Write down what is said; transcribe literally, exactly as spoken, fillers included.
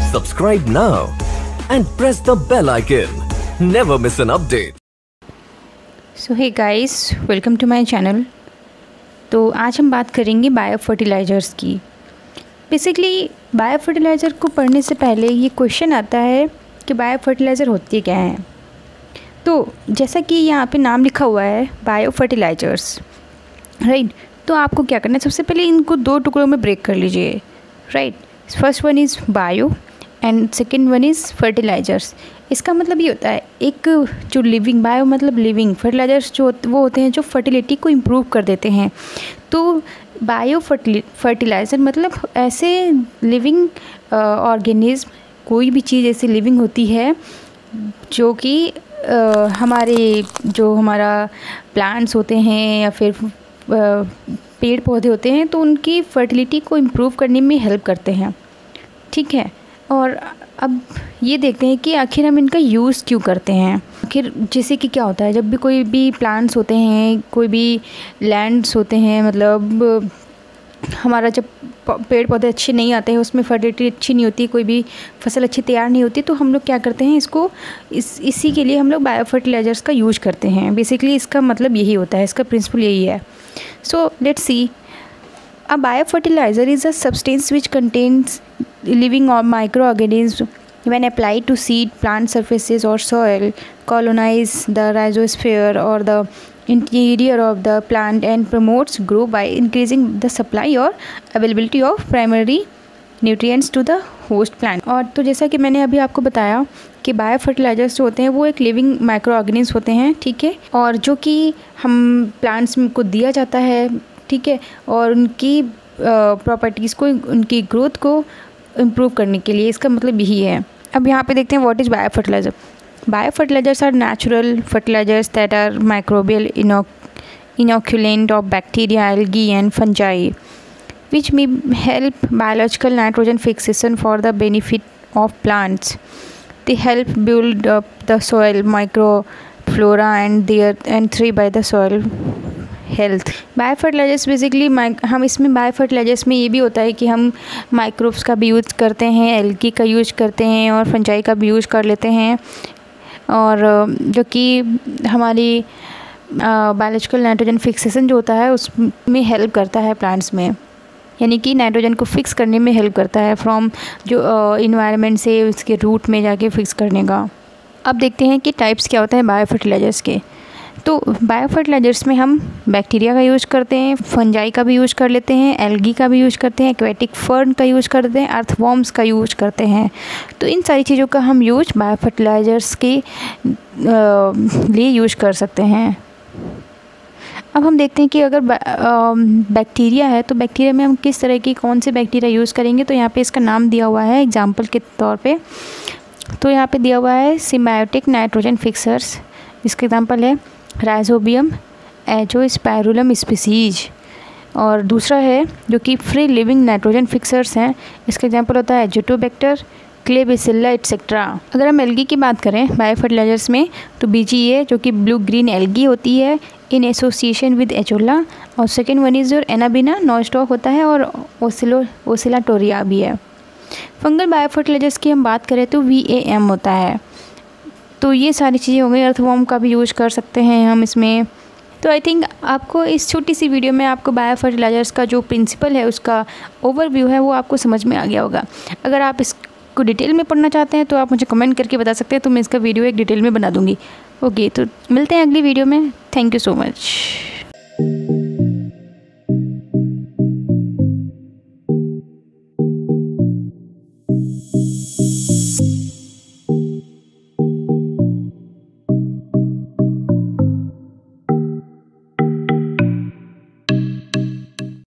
Subscribe now and press the bell icon. Never miss an update. So hey guys, welcome to my channel. तो आज हम बात करेंगे bio fertilisers की। Basically bio fertiliser को पढ़ने से पहले ये क्वेश्चन आता है कि बायो फर्टिलाइज़र होती क्या है। तो जैसा कि यहाँ पे नाम लिखा हुआ है बायो फर्टिलाइज़र्स, राइट। तो आपको क्या करना है, सबसे पहले इनको दो टुकड़ों में ब्रेक कर लीजिए, right. First one is bio and second one is fertilisers. इसका मतलब ये होता है, एक जो लिविंग, बायो मतलब लिविंग, फर्टिलाइज़र्स जो वो होते हैं जो फर्टिलिटी को इम्प्रूव कर देते हैं। तो बायो फर्टिलाइज़र मतलब ऐसे लिविंग ऑर्गेनिज्म, कोई भी चीज़ ऐसी लिविंग होती है जो कि uh, हमारे जो हमारा प्लांट्स होते हैं या फिर uh, पेड़ पौधे होते हैं, तो उनकी फर्टिलिटी को इम्प्रूव करने में हेल्प करते हैं, ठीक है। और अब ये देखते हैं कि आखिर हम इनका यूज़ क्यों करते हैं। आखिर जैसे कि क्या होता है, जब भी कोई भी प्लांट्स होते हैं, कोई भी लैंड्स होते हैं, मतलब हमारा जब पेड़ पौधे अच्छे नहीं आते हैं, उसमें फर्टिलिटी अच्छी नहीं होती, कोई भी फसल अच्छी तैयार नहीं होती, तो हम लोग क्या करते हैं, इसको इस इसी के लिए हम लोग बायो फर्टिलाइज़र्स का यूज करते हैं। बेसिकली इसका मतलब यही होता है, इसका प्रिंसिपल यही है। So let's see, a bio fertiliser is a substance which contains living or microorganisms when applied to seed, plant surfaces or soil, colonize the rhizosphere or the interior of the plant and promotes growth by increasing the supply or availability of primary nutrients to the host plant। और तो जैसा कि मैंने अभी आपको बताया कि bio fertilisers जो होते हैं वो एक लिविंग माइक्रो ऑर्गेनिज्म होते हैं, ठीक है, और जो कि हम प्लांट्स को दिया जाता है, ठीक है, और उनकी प्रॉपर्टीज़ uh, को, उनकी ग्रोथ को इम्प्रूव करने के लिए। इसका मतलब यही है। अब यहाँ पे देखते हैं what is bio fertiliser. Bio fertilisers are natural fertilisers that are microbial inoculant of bacteria, algae and fungi which may help biological nitrogen fixation for the benefit of plants. They help build up the soil microflora and their and thrive by the soil health. Bio fertilisers basically हम इसमें bio fertilisers में ये भी होता है कि हम microbes का भी यूज़ करते हैं, एल्गी का यूज़ करते हैं और फंजाई का भी यूज़ कर लेते हैं, और जो कि हमारी बायोलॉजिकल नाइट्रोजन फिक्सेशन जो होता है उसमें हेल्प करता है प्लांट्स में, यानी कि नाइट्रोजन को फिक्स करने में हेल्प करता है फ्रॉम जो इन्वायरमेंट से उसके रूट में जाके फिक्स करने का। अब देखते हैं कि टाइप्स क्या होते हैं बायो फर्टिलाइज़र्स के। तो बायो फर्टिलाइज़र्स में हम बैक्टीरिया का यूज़ करते हैं, फंजाई का भी यूज़ कर लेते हैं, एल्गी का भी यूज़ करते हैं, एक्वेटिक फर्न का यूज़ करते हैं, अर्थवॉर्म्स का यूज़ करते हैं। तो इन सारी चीज़ों का हम यूज़ बायो फर्टिलाइज़र्स के लिए यूज़ कर सकते हैं। अब हम देखते हैं कि अगर बैक्टीरिया है तो बैक्टीरिया में हम किस तरह की कौन से बैक्टीरिया यूज़ करेंगे। तो यहाँ पे इसका नाम दिया हुआ है एग्जाम्पल के तौर पे। तो यहाँ पे दिया हुआ है सिम्बायोटिक नाइट्रोजन फिक्सर्स। इसका एग्जाम्पल है राइजोबियम एंजियोस्पाइरुलम स्पीसीज, और दूसरा है जो कि फ्री लिविंग नाइट्रोजन फिक्सर्स हैं। इसका एग्जाम्पल होता है एजिटोबैक्टर, क्लेबेसिल्ला एटसेट्रा। अगर हम एल्गी की बात करें बायो फर्टिलाइज़र्स में, तो बीजीए जो कि ब्लू ग्रीन एल्गी होती है इन एसोसिएशन विद एचोला, और सेकेंड वन इज़ और एनाबिना नॉस्टॉक होता है, और ओसिलो ओसिलाटोरिया भी है। फंगल बायो फर्टिलाइज़र्स की हम बात करें तो वी ए एम होता है। तो ये सारी चीज़ें हो गई। अर्थवॉर्म का भी यूज़ कर सकते हैं हम इसमें। तो आई थिंक आपको इस छोटी सी वीडियो में आपको बायो फर्टिलाइज़र्स का जो प्रिंसिपल है, उसका ओवरव्यू है, वो आपको समझ में आ गया होगा। अगर आप इसको डिटेल में पढ़ना चाहते हैं तो आप मुझे कमेंट करके बता सकते हैं, तो मैं इसका वीडियो एक डिटेल में बना दूँगी। ओके, तो मिलते हैं अगली वीडियो में। Thank you so much.